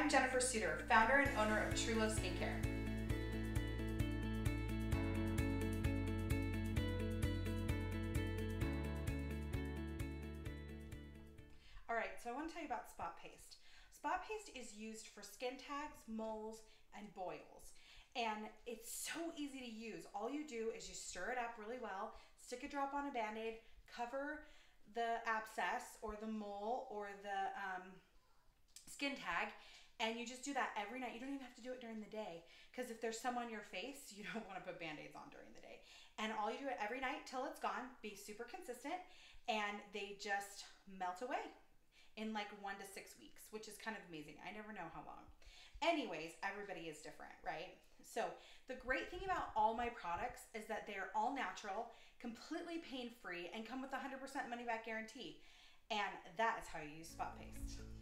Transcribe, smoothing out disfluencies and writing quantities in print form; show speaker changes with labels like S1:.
S1: I'm Jennifer Suter, founder and owner of True Love Skincare. All right, so I want to tell you about spot paste. Spot paste is used for skin tags, moles, and boils. And it's so easy to use. All you do is you stir it up really well, stick a drop on a Band-Aid, cover the abscess or the mole or the skin tag, and you just do that every night. You don't even have to do it during the day, because if there's some on your face, you don't want to put Band-Aids on during the day. And all you do it every night till it's gone. Be super consistent, and they just melt away in like 1 to 6 weeks, which is kind of amazing. I never know how long. Anyways, everybody is different, right? So the great thing about all my products is that they are all natural, completely pain-free, and come with a 100% money-back guarantee. And that is how you use spot paste.